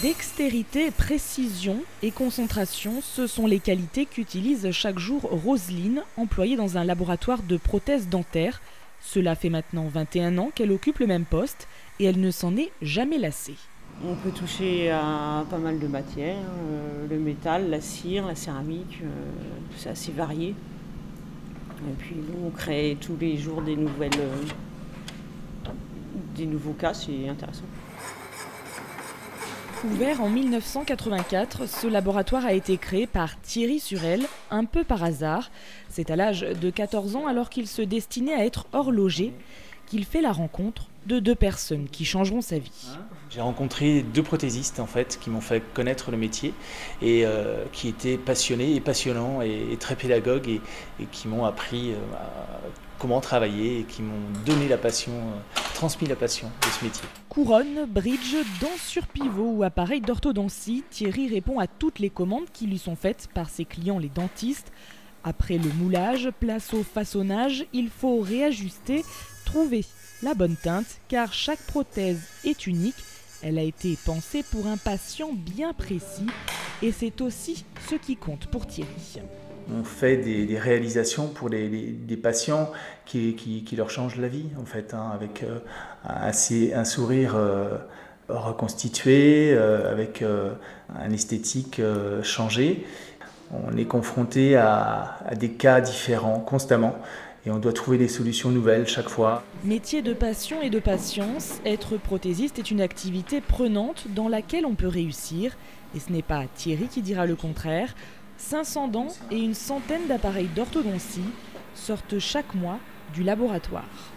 Dextérité, précision et concentration, ce sont les qualités qu'utilise chaque jour Roselyne, employée dans un laboratoire de prothèses dentaires. Cela fait maintenant 21 ans qu'elle occupe le même poste et elle ne s'en est jamais lassée. On peut toucher à pas mal de matières, le métal, la cire, la céramique, c'est assez varié. Et puis nous, on crée tous les jours des nouveaux cas, c'est intéressant. Ouvert en 1984, ce laboratoire a été créé par Thierry Surel, un peu par hasard. C'est à l'âge de 14 ans, alors qu'il se destinait à être horloger, qu'il fait la rencontre de deux personnes qui changeront sa vie. J'ai rencontré deux prothésistes en fait qui m'ont fait connaître le métier et qui étaient passionnés et passionnants et très pédagogues et qui m'ont appris comment travailler et qui m'ont donné la passion, transmis la passion de ce métier. Couronne, bridge, danse sur pivot ou appareil d'orthodontie, Thierry répond à toutes les commandes qui lui sont faites par ses clients les dentistes. Après le moulage, place au façonnage, il faut réajuster, trouver la bonne teinte car chaque prothèse est unique. Elle a été pensée pour un patient bien précis et c'est aussi ce qui compte pour Thierry. On fait des réalisations pour des patients qui leur changent la vie en fait, hein, avec un sourire reconstitué, avec un esthétique changé. On est confronté à des cas différents constamment et on doit trouver des solutions nouvelles chaque fois. Métier de passion et de patience, être prothésiste est une activité prenante dans laquelle on peut réussir. Et ce n'est pas Thierry qui dira le contraire. 500 dents et une centaine d'appareils d'orthodontie sortent chaque mois du laboratoire.